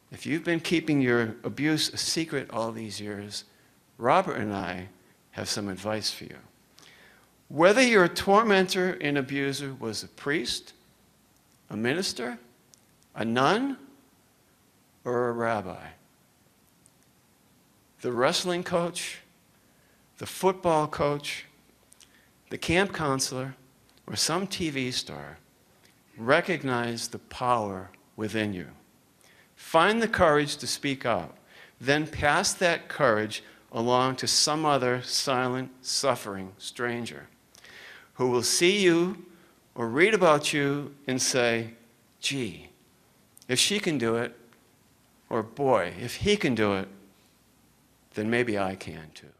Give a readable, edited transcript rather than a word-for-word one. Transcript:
if you've been keeping your abuse a secret all these years, Robert and I have some advice for you. Whether your tormentor and abuser was a priest, a minister, a nun, or a rabbi, the wrestling coach, the football coach, the camp counselor, or some TV star, recognize the power within you. Find the courage to speak out. Then pass that courage along to some other silent, suffering stranger who will see you or read about you and say, gee, if she can do it, or boy, if he can do it, then maybe I can too.